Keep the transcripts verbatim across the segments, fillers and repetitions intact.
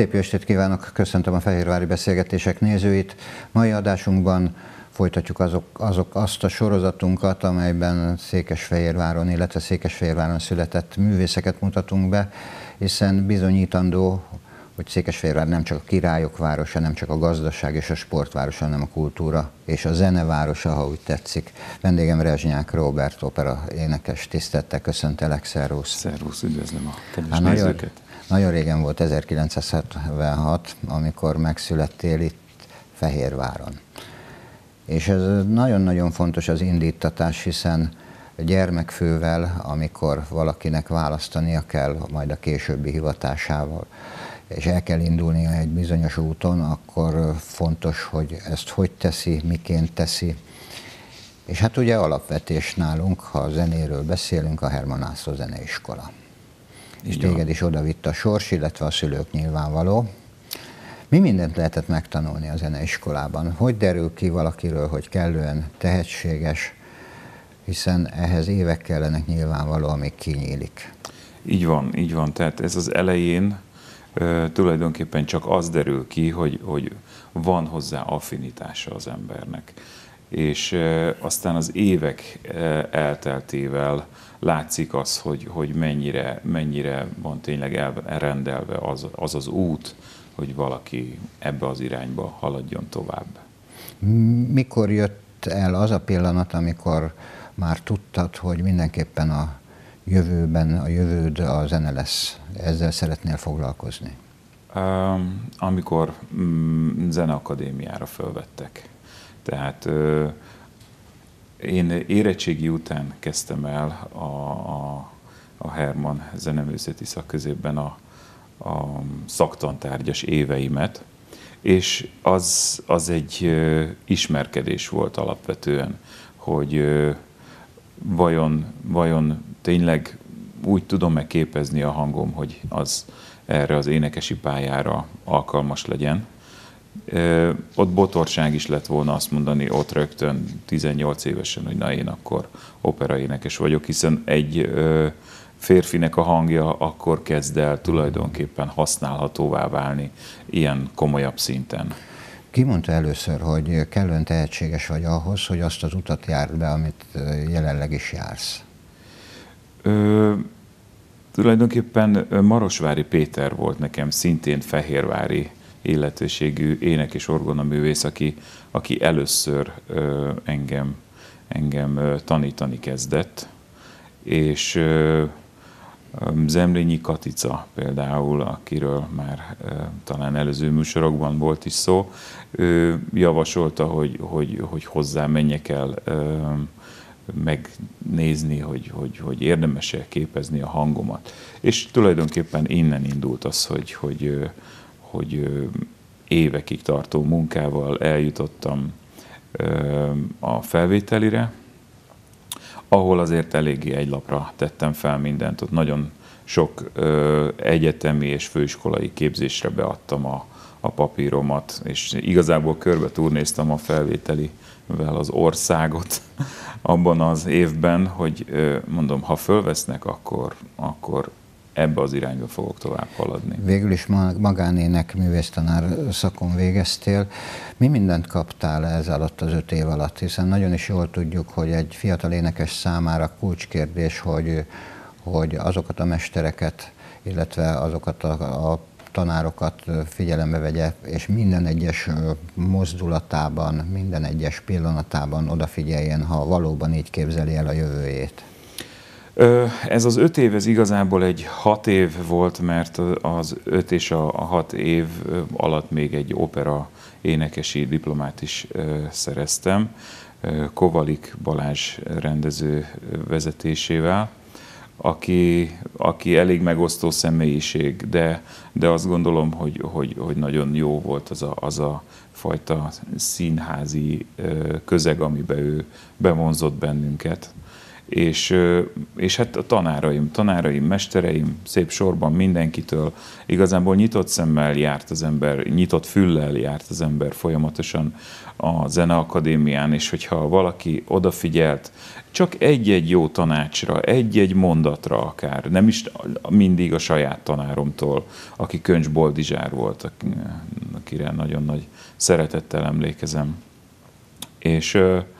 Szép jó estét kívánok, köszöntöm a Fehérvári Beszélgetések nézőit. Mai adásunkban folytatjuk azok, azok azt a sorozatunkat, amelyben Székesfehérváron, illetve Székesfehérváron született művészeket mutatunk be, hiszen bizonyítandó, hogy Székesfehérvár nem csak a királyok városa, nem csak a gazdaság és a sportvárosa, hanem a kultúra és a zenevárosa, ha úgy tetszik. Vendégem Rezsnyák Róbert, opera énekes, tisztelettel köszöntelek, szervusz. Szervusz, üdvözlöm a kedves hát nézőket. Nagyon, nagyon régen volt, ezerkilencszázhetvenhat, amikor megszülettél itt Fehérváron. És ez nagyon-nagyon fontos az indítatás, hiszen gyermekfővel, amikor valakinek választania kell, majd a későbbi hivatásával, és el kell indulnia egy bizonyos úton, akkor fontos, hogy ezt hogy teszi, miként teszi. És hát ugye alapvetés nálunk, ha a zenéről beszélünk, a Hermann László Zeneiskola. És téged is oda vitt a sors, illetve a szülők nyilvánvaló. Mi mindent lehetett megtanulni a zeneiskolában? Hogy derül ki valakiről, hogy kellően tehetséges, hiszen ehhez évek kellenek nyilvánvaló, amíg kinyílik. Így van, így van. Tehát ez az elején uh, tulajdonképpen csak az derül ki, hogy, hogy van hozzá affinitása az embernek. És uh, aztán az évek uh, elteltével látszik az, hogy, hogy mennyire, mennyire van tényleg elrendelve az, az az út, hogy valaki ebbe az irányba haladjon tovább. Mikor jött el az a pillanat, amikor már tudtad, hogy mindenképpen a jövőben, a jövőd a zene lesz? Ezzel szeretnél foglalkozni? Um, amikor um, zeneakadémiára fölvettek. Tehát uh, én érettségi után kezdtem el a, a, a Hermann Zeneművészeti Szakközépben a a szaktantárgyas éveimet, és az, az egy ö, ismerkedés volt alapvetően, hogy ö, vajon, vajon tényleg úgy tudom-e képezni a hangom, hogy az erre az énekesi pályára alkalmas legyen. Ö, ott botorság is lett volna azt mondani, ott rögtön tizennyolc évesen, hogy na én akkor operaénekes vagyok, hiszen egy ö, férfinek a hangja akkor kezd el tulajdonképpen használhatóvá válni ilyen komolyabb szinten. Ki mondta először, hogy kellően tehetséges vagy ahhoz, hogy azt az utat járd be, amit jelenleg is jársz? Ö, tulajdonképpen Marosvári Péter volt nekem szintén fehérvári illetőségű ének- és orgonaművész, aki, aki először ö, engem, engem ö, tanítani kezdett, és ö, Zemlényi Katica például, akiről már e, talán előző műsorokban volt is szó, ő javasolta, hogy, hogy, hogy hozzá menjek el e, megnézni, hogy, hogy, hogy érdemes-e képezni a hangomat. És tulajdonképpen innen indult az, hogy, hogy, hogy évekig tartó munkával eljutottam e, a felvételire, ahol azért eléggé egy lapra tettem fel mindent. Ott nagyon sok ö, egyetemi és főiskolai képzésre beadtam a, a papíromat, és igazából körbe turnéztam a felvételivel az országot abban az évben, hogy ö, mondom, ha fölvesznek, akkor, akkor ebbe az irányba fogok tovább haladni. Végül is magánének művésztanár szakon végeztél. Mi mindent kaptál ez alatt az öt év alatt? Hiszen nagyon is jól tudjuk, hogy egy fiatal énekes számára kulcskérdés, hogy, hogy azokat a mestereket, illetve azokat a, a tanárokat figyelembe vegye, és minden egyes mozdulatában, minden egyes pillanatában odafigyeljen, ha valóban így képzeli el a jövőjét. Ez az öt év, ez igazából egy hat év volt, mert az öt és a hat év alatt még egy opera énekesi diplomát is szereztem, Kovalik Balázs rendező vezetésével, aki, aki elég megosztó személyiség, de, de azt gondolom, hogy, hogy, hogy nagyon jó volt az a, az a fajta színházi közeg, amiben ő bevonzott bennünket. és, és hát a tanáraim, tanáraim, mestereim, szép sorban mindenkitől igazából nyitott szemmel járt az ember, nyitott füllel járt az ember folyamatosan a Zeneakadémián, és hogyha valaki odafigyelt, csak egy-egy jó tanácsra, egy-egy mondatra akár, nem is mindig a saját tanáromtól, aki Köncs Boldizsár volt, akire nagyon nagy szeretettel emlékezem. És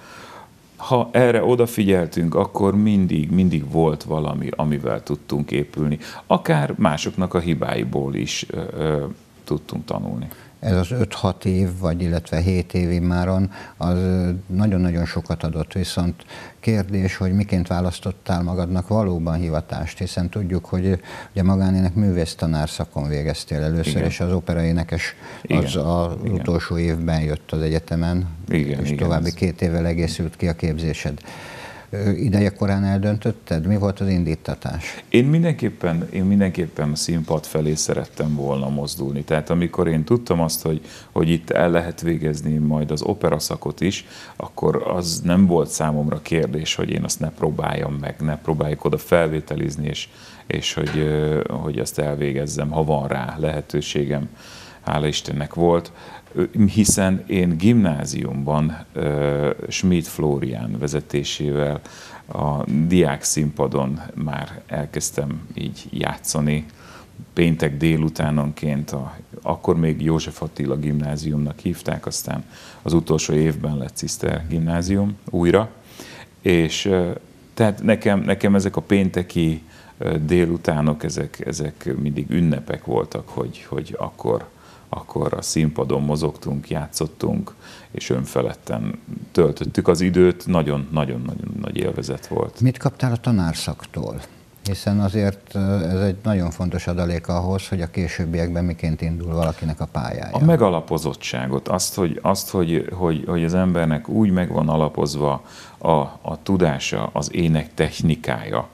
ha erre odafigyeltünk, akkor mindig, mindig volt valami, amivel tudtunk épülni. Akár másoknak a hibáiból is ö, ö, tudtunk tanulni. Ez az öt-hat év, vagy illetve hét év immáron, az nagyon-nagyon sokat adott, viszont kérdés, hogy miként választottál magadnak valóban hivatást, hiszen tudjuk, hogy ugye magánének művésztanár szakon végeztél először, igen. és az operaénekes az az igen. utolsó évben jött az egyetemen, igen, és igen, további ez... két évvel egészült ki a képzésed. Ideje korán eldöntötted? Mi volt az indítatás? Én mindenképpen, én mindenképpen a színpad felé szerettem volna mozdulni. Tehát amikor én tudtam azt, hogy, hogy itt el lehet végezni majd az operaszakot is, akkor az nem volt számomra kérdés, hogy én azt ne próbáljam meg, ne próbáljuk oda felvételizni, és, és hogy, hogy azt elvégezzem, ha van rá lehetőségem. Hála Istennek volt. Hiszen én gimnáziumban uh, Schmidt Flórián vezetésével a diák színpadon már elkezdtem így játszani péntek délutánonként, a, akkor még József Attila gimnáziumnak hívták, aztán az utolsó évben lett Ciszter gimnázium újra, és uh, tehát nekem, nekem ezek a pénteki uh, délutánok, ezek, ezek mindig ünnepek voltak, hogy, hogy akkor akkor a színpadon mozogtunk, játszottunk, és önfeledten töltöttük az időt, nagyon-nagyon-nagyon nagy élvezet volt. Mit kaptál a tanárszaktól? Hiszen azért ez egy nagyon fontos adalék ahhoz, hogy a későbbiekben miként indul valakinek a pályája. A megalapozottságot, azt, hogy, azt, hogy, hogy, hogy az embernek úgy meg van alapozva a, a tudása, az ének technikája,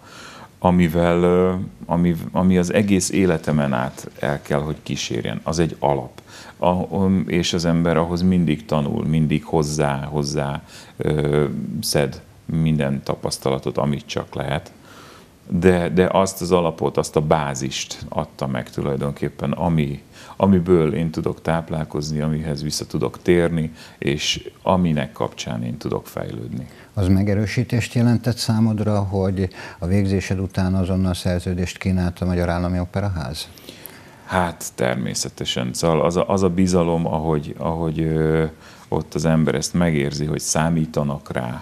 amivel, ami, ami az egész életemen át el kell, hogy kísérjen. Az egy alap. A, és az ember ahhoz mindig tanul, mindig hozzá, hozzá ö, szed minden tapasztalatot, amit csak lehet. De, de azt az alapot, azt a bázist adta meg tulajdonképpen, ami, amiből én tudok táplálkozni, amihez vissza tudok térni, és aminek kapcsán én tudok fejlődni. Az megerősítést jelentett számodra, hogy a végzésed után azonnal szerződést kínált a Magyar Állami Operaház? Hát természetesen. Szóval az a, az a bizalom, ahogy, ahogy ö, ott az ember ezt megérzi, hogy számítanak rá,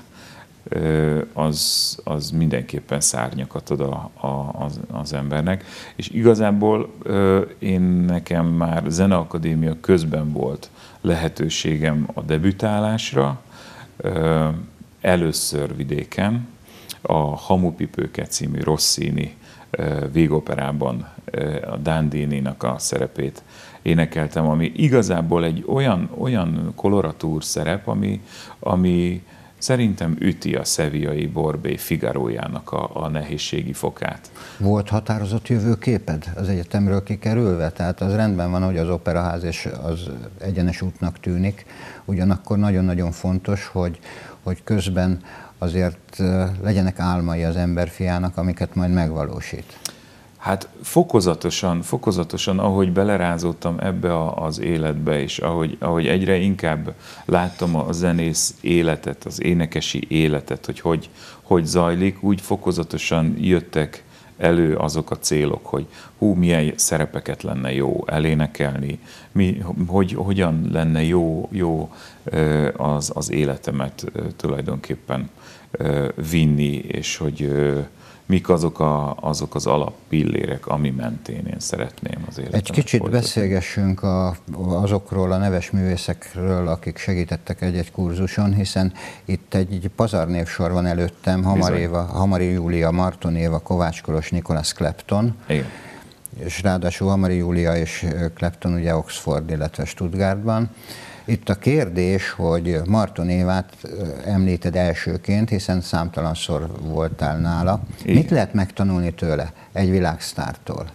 ö, az, az mindenképpen szárnyakat ad a, a, az, az embernek. És igazából ö, én nekem már Zeneakadémia közben volt lehetőségem a debütálásra, ö, először vidéken, a Hamupipőke című Rossini végoperában a Dandininak a szerepét énekeltem, ami igazából egy olyan, olyan koloratúr szerep, ami, ami szerintem üti a szeviai Borbély Figarójának a, a nehézségi fokát. Volt határozott jövőképed az egyetemről kikerülve? Tehát az rendben van, hogy az operaház és az egyenes útnak tűnik, ugyanakkor nagyon-nagyon fontos, hogy, hogy közben azért legyenek álmai az emberfiának, amiket majd megvalósít. Hát fokozatosan, fokozatosan, ahogy belerázódtam ebbe a, az életbe, és ahogy, ahogy egyre inkább láttam a zenész életet, az énekesi életet, hogy hogy, hogy zajlik, úgy fokozatosan jöttek elő azok a célok, hogy hú, milyen szerepeket lenne jó elénekelni, mi, hogy, hogyan lenne jó, jó az, az életemet tulajdonképpen vinni, és hogy mik azok, a, azok az alappillérek, ami mentén én szeretném az életemet Egy kicsit folytatni. Beszélgessünk a, azokról a neves művészekről, akik segítettek egy-egy kurzuson, hiszen itt egy, egy pazarnévsor van előttem, Hamar Éva, Hamari Júlia, Marton Éva, Kovács Kolos, Nicholas Clapton. Igen. És ráadásul Hamari Júlia és Clapton ugye Oxford, illetve Stuttgartban. Itt a kérdés, hogy Marton Évát említed elsőként, hiszen számtalanszor voltál nála. Igen. Mit lehet megtanulni tőle, egy világsztártól?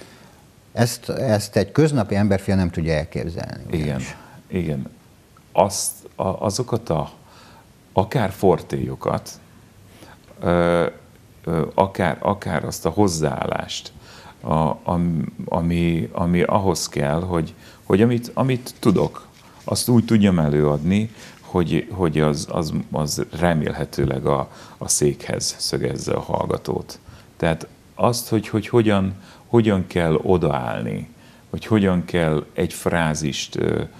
Ezt, ezt egy köznapi emberfia nem tudja elképzelni. Igen, igen. Azt, a, azokat a akár fortélyokat, akár, akár azt a hozzáállást, a, ami, ami ahhoz kell, hogy, hogy amit, amit tudok, azt úgy tudjam előadni, hogy, hogy az, az, az remélhetőleg a, a székhez szögezze a hallgatót. Tehát azt, hogy, hogy hogyan, hogyan kell odaállni, hogy hogyan kell egy frázist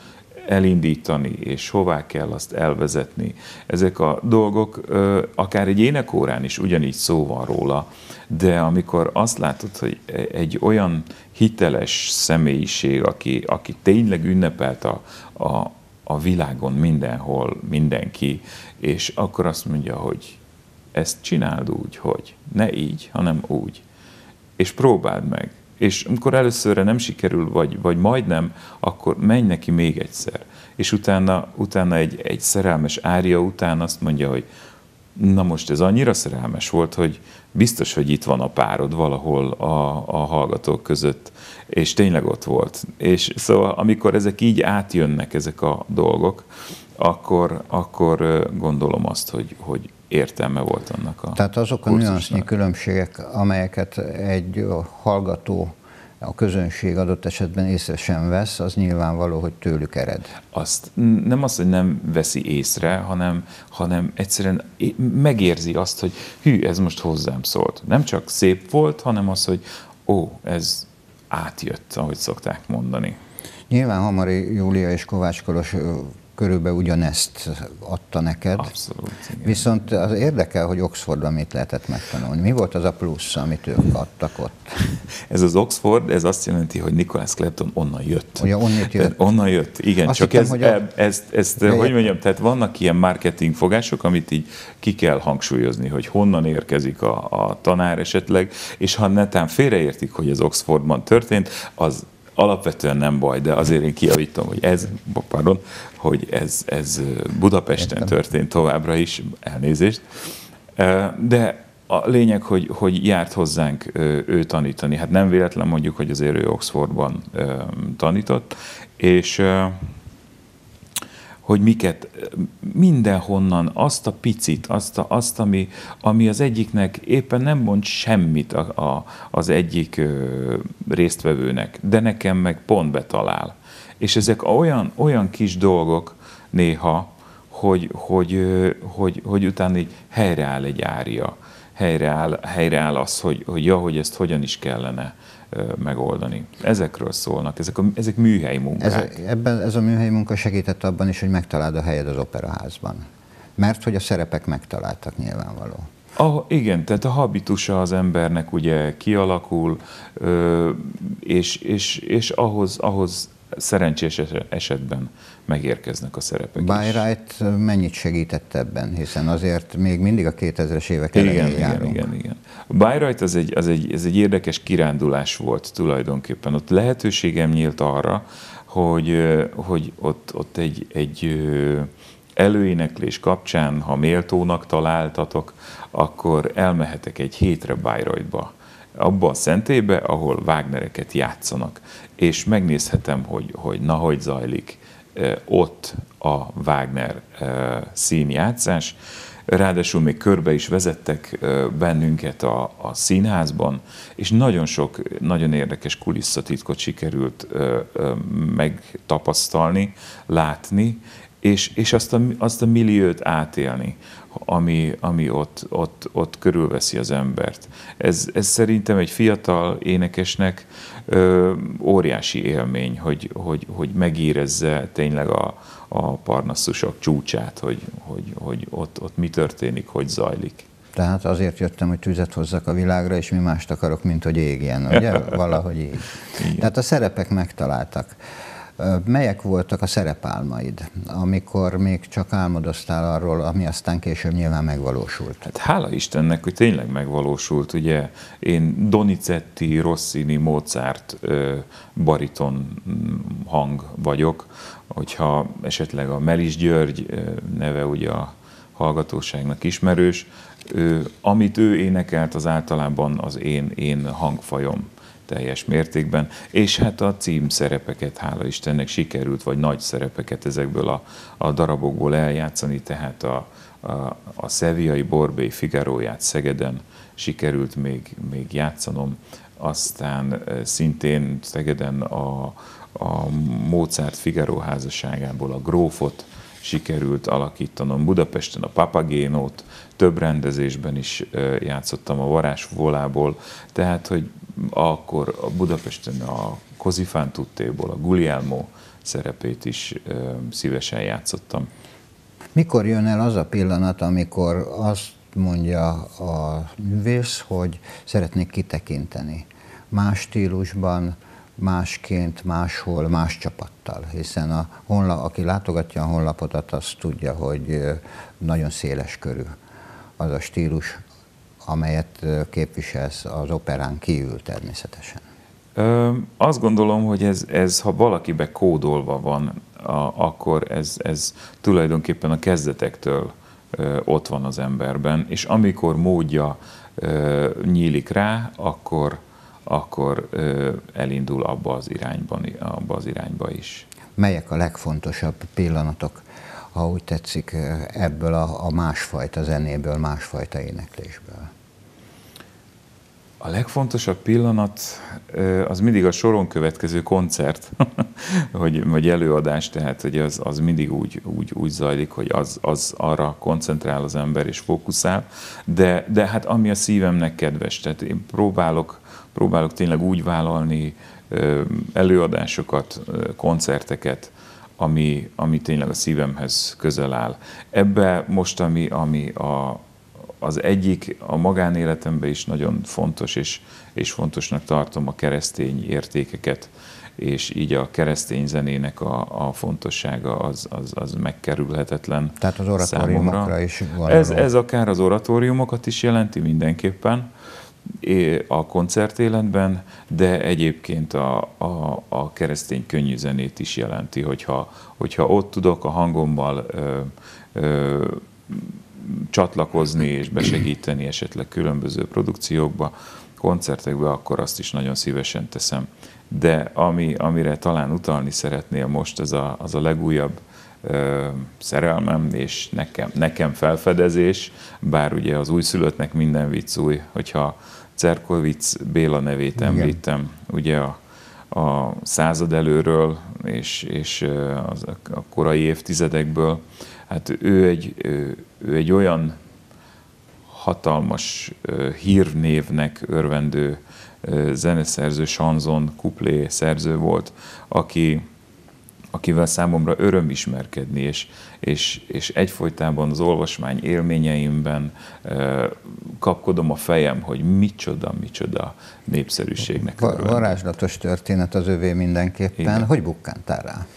elindítani, és hová kell azt elvezetni. Ezek a dolgok, akár egy énekórán is ugyanígy szó van róla, de amikor azt látod, hogy egy olyan hiteles személyiség, aki, aki tényleg ünnepelt a, a, a világon mindenhol, mindenki, és akkor azt mondja, hogy ezt csináld úgy, hogy ne így, hanem úgy. És próbáld meg. És amikor előszörre nem sikerül, vagy, vagy majdnem, akkor menj neki még egyszer. És utána, utána egy, egy szerelmes ária után azt mondja, hogy na most ez annyira szerelmes volt, hogy biztos, hogy itt van a párod valahol a, a hallgatók között, és tényleg ott volt. És szóval amikor ezek így átjönnek, ezek a dolgok, akkor, akkor gondolom azt, hogy, hogy értelme volt annak a Tehát azok a nüansznyi különbségek, amelyeket egy hallgató, a közönség adott esetben észre sem vesz, az nyilvánvaló, hogy tőlük ered. Azt nem az, hogy nem veszi észre, hanem, hanem egyszerűen megérzi azt, hogy hű, ez most hozzám szólt. Nem csak szép volt, hanem az, hogy ó, ez átjött, ahogy szokták mondani. Nyilván Hamari Júlia és Kovács Kolos körülbelül ugyanezt adta neked. Abszolút, igen. Viszont az érdekel, hogy Oxfordban mit lehetett megtanulni. Mi volt az a plusz, amit ők adtak ott? Ez az Oxford, ez azt jelenti, hogy Nicholas Clapton onnan jött. Ugye onnit jött? Onnan jött, igen. Azt csak hittem, ez, hogy a... ezt, ezt hogy mondjam, tehát vannak ilyen marketing fogások, amit így ki kell hangsúlyozni, hogy honnan érkezik a, a tanár esetleg, és ha netán félreértik, hogy ez Oxfordban történt, az alapvetően nem baj, de azért én kijavítom, hogy ez, pardon, hogy ez, ez Budapesten Értem. történt továbbra is, elnézést. De a lényeg, hogy, hogy járt hozzánk ő tanítani. Hát nem véletlen mondjuk, hogy azért ő Oxfordban tanított, és hogy miket, mindenhonnan azt a picit, azt, a, azt ami, ami az egyiknek éppen nem mond semmit a, a, az egyik ö, résztvevőnek, de nekem meg pont betalál. És ezek olyan, olyan kis dolgok néha, hogy, hogy, ö, hogy, hogy utána így helyreáll egy ária, helyreáll, helyreáll az, hogy, hogy ja, hogy ezt hogyan is kellene megoldani. Ezekről szólnak, ezek, a, ezek műhelyi munkák. Ez, ebben, ez a műhelyi munka segített abban is, hogy megtaláld a helyed az operaházban. Mert hogy a szerepek megtaláltak nyilvánvaló. Ah, igen, tehát a habitusa az embernek ugye kialakul, és, és, és ahhoz, ahhoz szerencsés esetben megérkeznek a szerepek is. Bayreuth mennyit segített ebben, hiszen azért még mindig a kétezres évek elején igen, járunk. Igen, igen, igen. Bayreuth az egy, az egy, ez egy érdekes kirándulás volt tulajdonképpen. Ott lehetőségem nyílt arra, hogy, hogy ott, ott egy, egy előéneklés kapcsán, ha méltónak találtatok, akkor elmehetek egy hétre Bayreuthba, abba a szentélybe, ahol Wagnereket játszanak, és megnézhetem, hogy, hogy na, hogy zajlik ott a Wagner színjátszás. Ráadásul még körbe is vezettek bennünket a, a színházban, és nagyon sok, nagyon érdekes kulisszatitkot sikerült megtapasztalni, látni, és, és azt, a, azt a milliót átélni, ami, ami ott, ott, ott körülveszi az embert. Ez, ez szerintem egy fiatal énekesnek ö, óriási élmény, hogy, hogy, hogy megérezze tényleg a, a parnasszusok csúcsát, hogy, hogy, hogy ott, ott mi történik, hogy zajlik. Tehát azért jöttem, hogy tüzet hozzak a világra, és mi mást akarok, mint hogy égjen, ugye? Valahogy így. Igen. Tehát a szerepek megtaláltak. Melyek voltak a szerepálmaid, amikor még csak álmodoztál arról, ami aztán később nyilván megvalósult? Hát hála Istennek, hogy tényleg megvalósult. Ugye én Donizetti, Rossini, Mozart bariton hang vagyok, hogyha esetleg a Melis György neve ugye a hallgatóságnak ismerős, amit ő énekelt, az általában az én, én hangfajom teljes mértékben, és hát a cím szerepeket, hála Istennek sikerült, vagy nagy szerepeket ezekből a, a darabokból eljátszani, tehát a, a Sevillai Borbély Figaróját Szegeden sikerült még, még játszanom, aztán szintén Szegeden a, a Mozart Figaro házasságából a Grófot sikerült alakítanom, Budapesten a Papagénót, több rendezésben is játszottam a Varázsvolából, tehát, hogy akkor a Budapesten a Così fan tuttéból a Guglielmo szerepét is szívesen játszottam. Mikor jön el az a pillanat, amikor azt mondja a művész, hogy szeretnék kitekinteni más stílusban, másként, máshol, más csapattal, hiszen a honlap, aki látogatja a honlapodat, az tudja, hogy nagyon széles körű az a stílus, amelyet képviselsz az operán kívül természetesen. Ö, azt gondolom, hogy ez, ez ha valakibe kódolva van, a, akkor ez, ez tulajdonképpen a kezdetektől ö, ott van az emberben, és amikor módja ö, nyílik rá, akkor, akkor ö, elindul abba az irányban, abba az irányba is. Melyek a legfontosabb pillanatok, ha úgy tetszik, ebből a, a másfajta zenéből, másfajta éneklésből? A legfontosabb pillanat az mindig a soron következő koncert, hogy, vagy előadás, tehát hogy az, az mindig úgy, úgy, úgy zajlik, hogy az, az arra koncentrál az ember és fókuszál, de, de hát ami a szívemnek kedves, tehát én próbálok, próbálok tényleg úgy vállalni előadásokat, koncerteket, ami, ami tényleg a szívemhez közel áll. Ebbe most, ami, ami a Az egyik a magánéletemben is nagyon fontos, és, és fontosnak tartom a keresztény értékeket, és így a keresztény zenének a, a fontossága az, az, az megkerülhetetlen. Tehát az oratóriumokra is van. Ez, ez akár az oratóriumokat is jelenti mindenképpen a koncertéletben, de egyébként a, a, a keresztény könnyű zenét is jelenti, hogyha, hogyha ott tudok a hangommal ö, ö, csatlakozni és besegíteni esetleg különböző produkciókba, koncertekbe, akkor azt is nagyon szívesen teszem. De ami, amire talán utalni szeretnél most, az a, az a legújabb ö, szerelmem, és nekem, nekem felfedezés, bár ugye az újszülöttnek minden vicc új, hogyha Cerkovics Béla nevét említem, ugye a, a század előről, és, és az, a korai évtizedekből, hát ő egy, ő egy olyan hatalmas hírnévnek örvendő zeneszerző, sanzon, kuplé szerző volt, aki, akivel számomra öröm ismerkedni, és, és, és egyfolytában az olvasmány élményeimben kapkodom a fejem, hogy micsoda, micsoda népszerűségnek örvendő. Varázslatos történet az övé mindenképpen. Igen. Hogy bukkántál rá?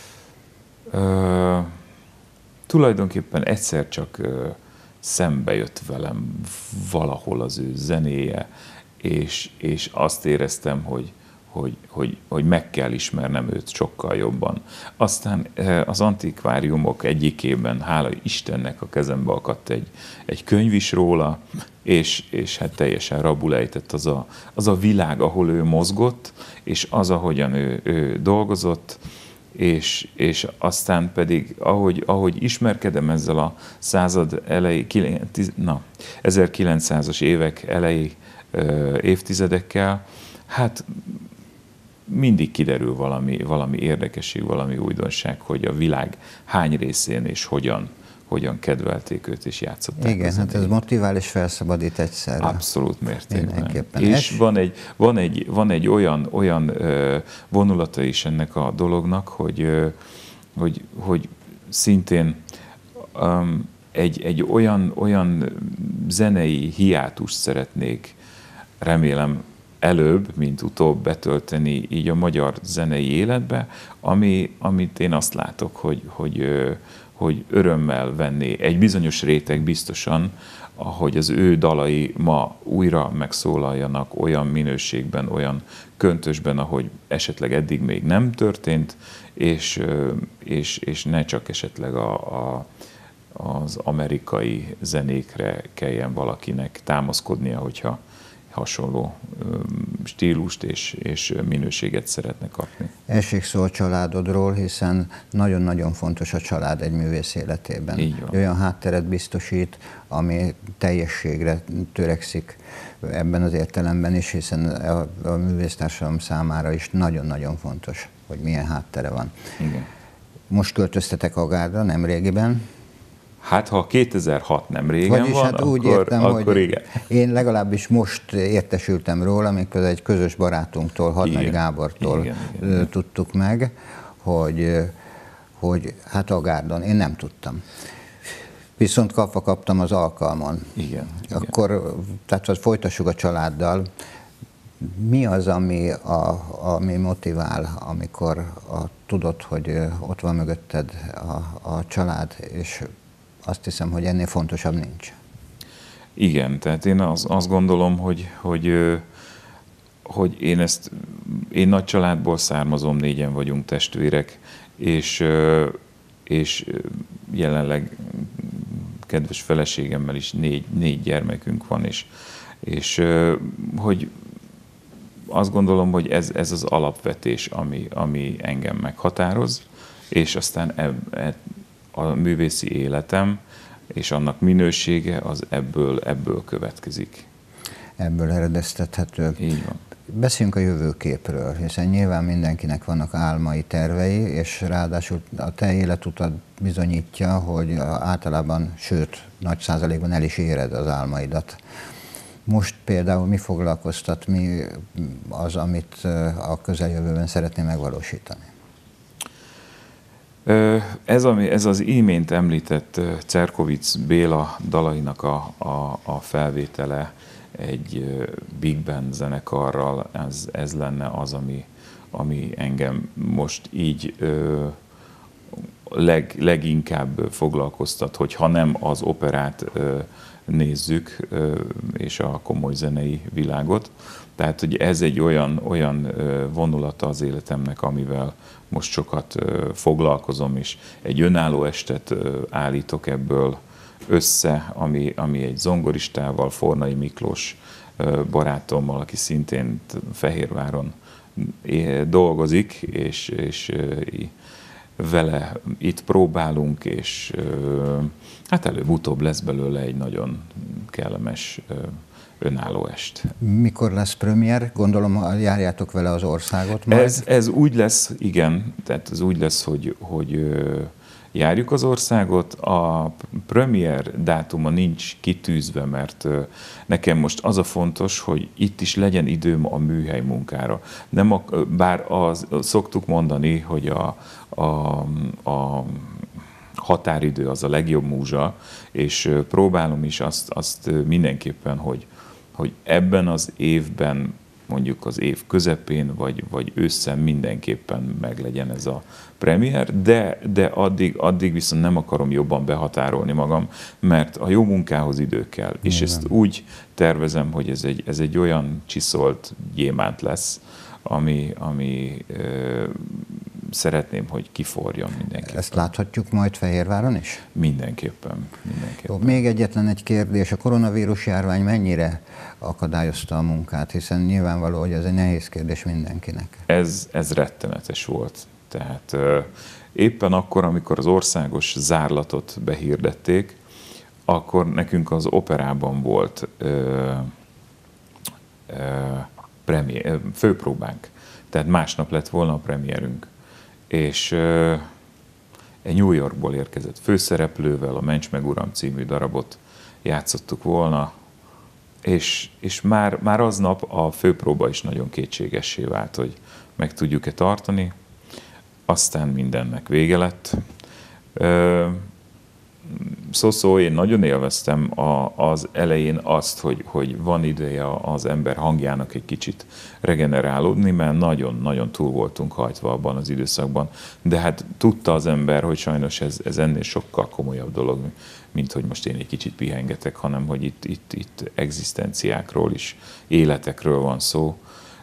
Ö, Tulajdonképpen egyszer csak ö, szembe jött velem valahol az ő zenéje, és, és azt éreztem, hogy, hogy, hogy, hogy meg kell ismernem őt sokkal jobban. Aztán ö, az antikváriumok egyikében, hála Istennek, a kezembe akadt egy, egy könyv is róla, és, és hát teljesen rabul ejtett az a, az a világ, ahol ő mozgott, és az, ahogyan ő, ő dolgozott, És, és aztán pedig, ahogy, ahogy ismerkedem ezzel a század elejé, na, ezerkilencszázas évek elejé ö, évtizedekkel, hát mindig kiderül valami, valami érdekesség, valami újdonság, hogy a világ hány részén és hogyan, hogyan kedvelték őt és játszották. Igen, hát ez motivál és felszabadít egyszerre. Abszolút mértékben. És ez... van egy, van egy, van egy olyan, olyan ö, vonulata is ennek a dolognak, hogy, ö, hogy, hogy szintén um, egy, egy olyan, olyan zenei hiátust szeretnék, remélem, előbb, mint utóbb betölteni így a magyar zenei életbe, ami, amit én azt látok, hogy, hogy, hogy örömmel venné egy bizonyos réteg biztosan, ahogy az ő dalai ma újra megszólaljanak olyan minőségben, olyan köntösben, ahogy esetleg eddig még nem történt, és, és, és ne csak esetleg a, a, az amerikai zenékre kelljen valakinek támaszkodnia, hogyha hasonló stílust és, és minőséget szeretne kapni. Esik szó a családodról, hiszen nagyon-nagyon fontos a család egy művész életében. Így van. Olyan hátteret biztosít, ami teljességre törekszik ebben az értelemben is, hiszen a, a művésztársadalom számára is nagyon-nagyon fontos, hogy milyen háttere van. Igen. Most költöztetek Agárdra, nemrégiben. Hát, ha kétezer-hat nem régen Vagyis van, hát úgy akkor, értem, akkor hogy igen. Én legalábbis most értesültem róla, amikor egy közös barátunktól, Hadnagy Gábortól igen, igen, igen. tudtuk meg, hogy, hogy hát Agárdon, én nem tudtam. Viszont kapva kaptam az alkalmon. Igen, Akkor, igen. Tehát hogy folytassuk a családdal. Mi az, ami, a, ami motivál, amikor a, tudod, hogy ott van mögötted a, a család, és azt hiszem, hogy ennél fontosabb nincs. Igen, tehát én az, azt gondolom, hogy, hogy, hogy én ezt, én nagy családból származom, négyen vagyunk testvérek, és, és jelenleg kedves feleségemmel is négy, négy gyermekünk van, és, és hogy azt gondolom, hogy ez, ez az alapvetés, ami, ami engem meghatároz, és aztán e, e, a művészi életem és annak minősége az ebből, ebből következik. Ebből eredeztethető. Így van. Beszéljünk a jövőképről, hiszen nyilván mindenkinek vannak álmai, tervei, és ráadásul a te életutad bizonyítja, hogy általában, sőt, nagy százalékban el is éred az álmaidat. Most például mi foglalkoztat, mi az, amit a közeljövőben szeretnél megvalósítani? Ez, ami, ez az imént említett Cerkovics Béla dalainak a, a, a felvétele egy big band zenekarral, ez, ez lenne az, ami, ami engem most így ö, leg, leginkább foglalkoztat, hogy ha nem az operát ö, nézzük, ö, és a komoly zenei világot. Tehát, hogy ez egy olyan, olyan vonulata az életemnek, amivel most sokat foglalkozom, és egy önálló estet állítok ebből össze, ami, ami egy zongoristával, Fornai Miklós barátommal, aki szintén Fehérváron dolgozik, és, és vele itt próbálunk, és hát előbb-utóbb lesz belőle egy nagyon kellemes önálló est. Mikor lesz premier? Gondolom, járjátok vele az országot majd? Ez, ez úgy lesz, igen, tehát ez úgy lesz, hogy, hogy járjuk az országot. A premier dátuma nincs kitűzve, mert nekem most az a fontos, hogy itt is legyen időm a műhely munkára. Nem a, bár az, szoktuk mondani, hogy a, a, a határidő az a legjobb múzsa, és próbálom is azt, azt mindenképpen, hogy hogy ebben az évben, mondjuk az év közepén, vagy, vagy ősszel mindenképpen meglegyen ez a premier, de, de addig, addig viszont nem akarom jobban behatárolni magam, mert a jó munkához idő kell. És Igen. ezt úgy tervezem, hogy ez egy, ez egy olyan csiszolt gyémánt lesz, ami, ami ö, szeretném, hogy kiforjon mindenképpen. Ezt láthatjuk majd Fehérváron is? Mindenképpen. mindenképpen. Jó, még egyetlen egy kérdés. A koronavírus járvány mennyire akadályozta a munkát? Hiszen nyilvánvaló, hogy ez egy nehéz kérdés mindenkinek. Ez, ez rettenetes volt. Tehát ö, éppen akkor, amikor az országos zárlatot behirdették, akkor nekünk az operában volt ö, ö, premier, főpróbánk. Tehát másnap lett volna a premierünk. És uh, egy New Yorkból érkezett főszereplővel a Mencs meg Uram című darabot játszottuk volna, és, és már, már aznap a főpróba is nagyon kétségessé vált, hogy meg tudjuk-e tartani. Aztán mindennek vége lett. Uh, Szó-szó, én nagyon élveztem a, az elején azt, hogy, hogy van ideje az ember hangjának egy kicsit regenerálódni, mert nagyon-nagyon túl voltunk hajtva abban az időszakban. De hát tudta az ember, hogy sajnos ez, ez ennél sokkal komolyabb dolog, mint hogy most én egy kicsit pihengetek, hanem hogy itt, itt, itt egzisztenciákról is, életekről van szó.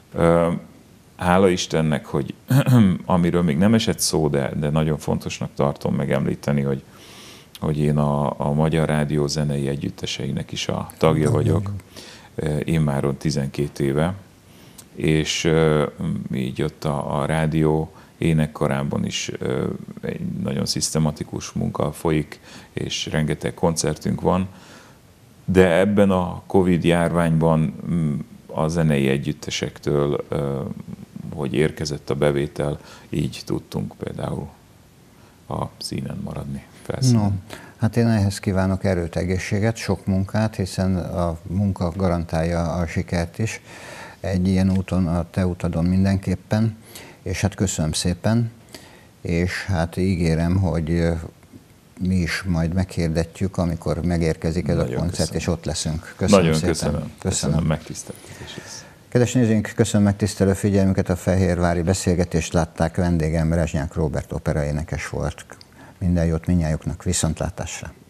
Hála Istennek, hogy amiről még nem esett szó, de, de nagyon fontosnak tartom megemlíteni, hogy hogy én a, a Magyar Rádió zenei együtteseinek is a tagja vagyok. immáron tizenkét éve, és így ott a, a rádió énekkarában is egy nagyon szisztematikus munka folyik, és rengeteg koncertünk van, de ebben a Covid járványban a zenei együttesektől, hogy érkezett a bevétel, így tudtunk például a színen maradni, felszínen. No, hát én ehhez kívánok erőt, egészséget, sok munkát, hiszen a munka garantálja a sikert is. Egy ilyen úton, a te utadon mindenképpen, és hát köszönöm szépen, és hát ígérem, hogy mi is majd meghirdetjük, amikor megérkezik ez Nagyon a koncert, köszönöm. És ott leszünk. Köszönöm Nagyon szépen. köszönöm. Köszönöm, köszönöm megtiszteltetéshez. Kedves nézőink, köszönöm megtisztelő figyelmüket, a fehérvári beszélgetést látták, vendégem Rezsnyák Róbert operaénekes volt. Minden jót mindnyájuknak, viszontlátásra!